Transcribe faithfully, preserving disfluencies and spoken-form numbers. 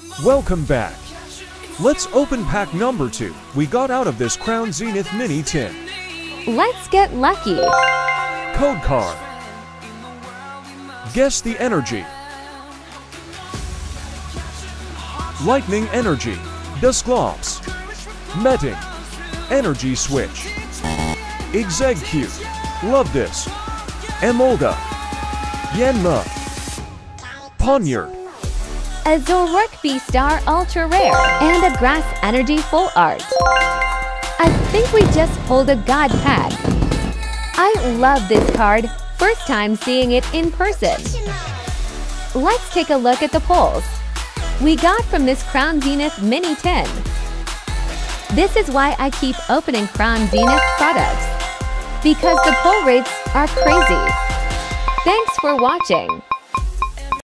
Welcome back. Let's open pack number two we got out of this Crown Zenith Mini tin. Let's get lucky. Code card. Guess the energy. Lightning energy. Dusclops. Meting. Energy switch. Execute. Love this. Emolga. Yanma. Poniard. A Zoroark V-Star Ultra Rare and a Grass Energy Full Art. I think we just pulled a God pack. I love this card. First time seeing it in person. Let's take a look at the pulls we got from this Crown Zenith Mini tin. This is why I keep opening Crown Zenith products, because the pull rates are crazy. Thanks for watching.